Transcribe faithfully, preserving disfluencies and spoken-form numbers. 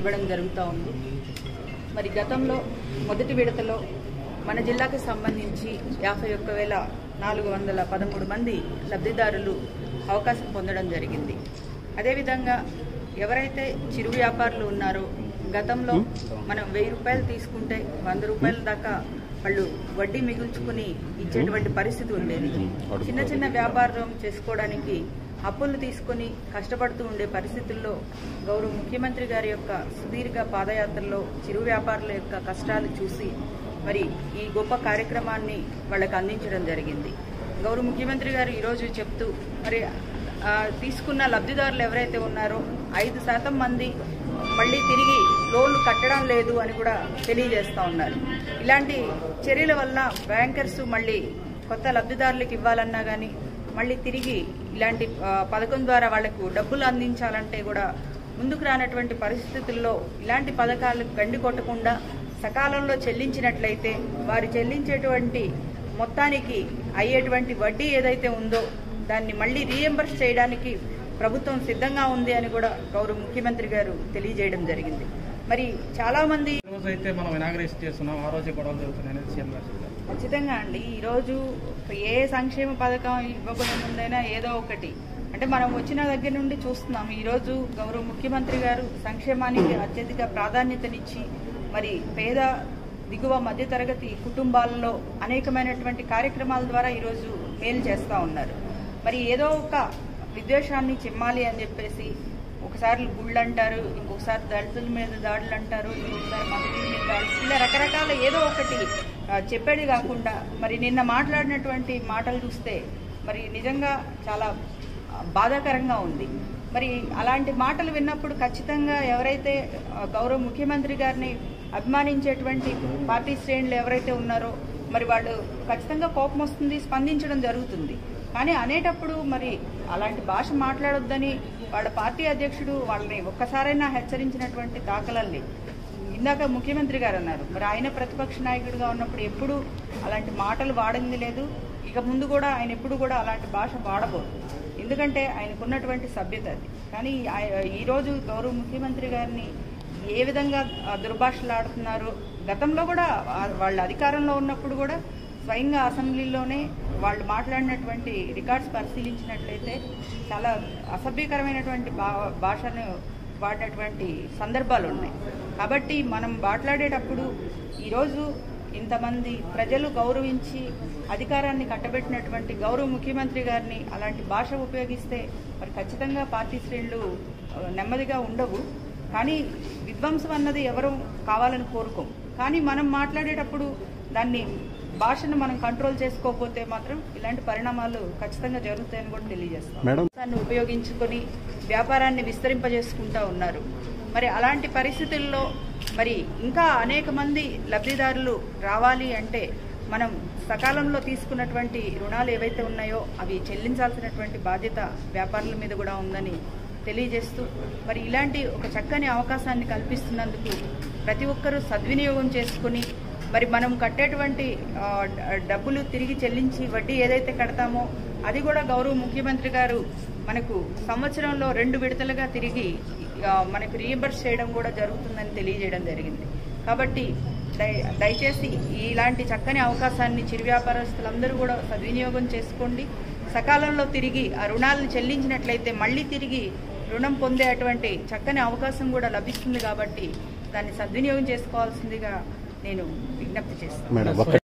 ఇవ్వడం జరుగుతూ ఉంది. మరి గతంలో మొదటి విడతలో మన జిల్లాకు సంబంధించి యాభై ఒక్క వేల నాలుగు వందల పదమూడు మంది లబ్ధిదారులు అవకాశం పొందడం జరిగింది. అదేవిధంగా ఎవరైతే చిరు వ్యాపారులు ఉన్నారో గతంలో మనం వెయ్యి రూపాయలు తీసుకుంటే వంద రూపాయల దాకా వాళ్ళు వడ్డీ మిగుల్చుకుని ఇచ్చేటువంటి పరిస్థితి ఉండేది. చిన్న చిన్న వ్యాపారం చేసుకోవడానికి అప్పులు తీసుకుని కష్టపడుతూ ఉండే పరిస్థితుల్లో గౌరవ ముఖ్యమంత్రి గారి యొక్క సుదీర్ఘ పాదయాత్రలో చిరు వ్యాపారుల యొక్క కష్టాలు చూసి మరి ఈ గొప్ప కార్యక్రమాన్ని వాళ్ళకు అందించడం జరిగింది. గౌరవ ముఖ్యమంత్రి గారు ఈరోజు చెప్తూ మరి తీసుకున్న లబ్ధిదారులు ఎవరైతే ఉన్నారో ఐదు శాతం మంది మళ్ళీ తిరిగి లోన్లు కట్టడం లేదు అని కూడా తెలియజేస్తూ ఉన్నారు. ఇలాంటి చర్యల వల్ల బ్యాంకర్స్ మళ్ళీ కొత్త లబ్ధిదారులకు ఇవ్వాలన్నా కానీ మళ్ళీ తిరిగి ఇలాంటి పథకం ద్వారా వాళ్లకు డబ్బులు అందించాలంటే కూడా ముందుకు రానటువంటి పరిస్థితుల్లో ఇలాంటి పథకాలు గండి కొట్టకుండా సకాలంలో చెల్లించినట్లయితే వారు చెల్లించేటువంటి మొత్తానికి అయ్యేటువంటి వడ్డీ ఏదైతే ఉందో దాన్ని మళ్ళీ రీఎంబర్స్ చేయడానికి ప్రభుత్వం సిద్ధంగా ఉంది అని కూడా గౌరవ ముఖ్యమంత్రి గారు తెలియజేయడం జరిగింది. మరి చాలా మంది అయితే మనం ఇనాగ్రేట్ చేస్తున్నాం, ఆ రోజే గొడవలు జరుగుతున్నాయి. ఖచ్చితంగా అండి, ఈరోజు ఏ సంక్షేమ పథకం ఇవ్వబడి ముందైనా ఏదో ఒకటి అంటే మనం వచ్చిన దగ్గర నుండి చూస్తున్నాం. ఈరోజు గౌరవ ముఖ్యమంత్రి గారు సంక్షేమానికి అత్యధిక ప్రాధాన్యతనిచ్చి మరి పేద దిగువ మధ్యతరగతి కుటుంబాలలో అనేకమైనటువంటి కార్యక్రమాల ద్వారా ఈరోజు మేలు చేస్తూ ఉన్నారు. మరి ఏదో ఒక విద్వేషాన్ని చిమ్మాలి అని చెప్పేసి ఒకసారి గుళ్ళు అంటారు, ఇంకొకసారి దళితుల మీద దాడులు అంటారు, ఇంకొకసారి మంత్రుల మీద దాడులు, ఇలా రకరకాల ఏదో ఒకటి చెప్పేది కాకుండా మరి నిన్న మాట్లాడినటువంటి మాటలు చూస్తే మరి నిజంగా చాలా బాధాకరంగా ఉంది. మరి అలాంటి మాటలు విన్నప్పుడు ఖచ్చితంగా ఎవరైతే గౌరవ ముఖ్యమంత్రి గారిని అభిమానించేటువంటి పార్టీ శ్రేణులు ఎవరైతే ఉన్నారో మరి వాళ్ళు ఖచ్చితంగా కోపం వస్తుంది, స్పందించడం జరుగుతుంది. కానీ అనేటప్పుడు మరి అలాంటి భాష మాట్లాడొద్దని వాళ్ళ పార్టీ అధ్యక్షుడు వాళ్ళని ఒక్కసారైనా హెచ్చరించినటువంటి దాఖలాల్ని ఇందాక ముఖ్యమంత్రి గారు అన్నారు. మరి ఆయన ప్రతిపక్ష నాయకుడిగా ఉన్నప్పుడు ఎప్పుడు అలాంటి మాటలు వాడింది లేదు, ఇక ముందు కూడా ఆయన ఎప్పుడు కూడా అలాంటి భాష వాడబోదు, ఎందుకంటే ఆయనకున్నటువంటి సభ్యత అది. కానీ ఈరోజు గౌరవ ముఖ్యమంత్రి గారిని ఏ విధంగా దుర్భాషలాడుతున్నారు, గతంలో కూడా వాళ్ళ అధికారంలో ఉన్నప్పుడు కూడా స్వయంగా అసెంబ్లీలోనే వాళ్ళు మాట్లాడినటువంటి రికార్డ్స్ పరిశీలించినట్లయితే చాలా అసభ్యకరమైనటువంటి భాషను వాడినటువంటి సందర్భాలు ఉన్నాయి. కాబట్టి మనం మాట్లాడేటప్పుడు ఈరోజు ఇంతమంది ప్రజలు గౌరవించి అధికారాన్ని కట్టబెట్టినటువంటి గౌరవ ముఖ్యమంత్రి గారిని అలాంటి భాష ఉపయోగిస్తే మరి ఖచ్చితంగా పార్టీ శ్రేణులు నెమ్మదిగా ఉండవు. కానీ విధ్వంసం అన్నది ఎవరు కావాలని కోరుకోం, కానీ మనం మాట్లాడేటప్పుడు దాన్ని భాషను మనం కంట్రోల్ చేసుకోకపోతే మాత్రం ఇలాంటి పరిణామాలు ఖచ్చితంగా జరుగుతాయని కూడా తెలియజేస్తాం. దాన్ని ఉపయోగించుకొని వ్యాపారాన్ని విస్తరింపజేసుకుంటా ఉన్నారు. మరి అలాంటి పరిస్థితుల్లో మరి ఇంకా అనేక మంది లబ్ధిదారులు రావాలి అంటే మనం సకాలంలో తీసుకున్నటువంటి రుణాలు ఏవైతే ఉన్నాయో అవి చెల్లించాల్సినటువంటి బాధ్యత వ్యాపారుల మీద కూడా ఉందని తెలియజేస్తూ మరి ఇలాంటి ఒక చక్కని అవకాశాన్ని కల్పిస్తున్నందుకు ప్రతి ఒక్కరూ సద్వినియోగం చేసుకుని మరి మనం కట్టేటువంటి డబ్బులు తిరిగి చెల్లించి వడ్డీ ఏదైతే కడతామో అది కూడా గౌరవ ముఖ్యమంత్రి గారు మనకు సంవత్సరంలో రెండు విడతలుగా తిరిగి మనకు రీఎంబర్స్ చేయడం కూడా జరుగుతుందని తెలియజేయడం జరిగింది. కాబట్టి దయచేసి ఇలాంటి చక్కని అవకాశాన్ని చిరు వ్యాపారస్తులందరూ కూడా సద్వినియోగం చేసుకోండి. సకాలంలో తిరిగి ఆ రుణాలను చెల్లించినట్లయితే మళ్ళీ తిరిగి రుణం పొందే అటువంటి చక్కని అవకాశం కూడా లభిస్తుంది. కాబట్టి దాన్ని సద్వినియోగం చేసుకోవాల్సిందిగా నేను విజ్ఞప్తి చేస్తాను.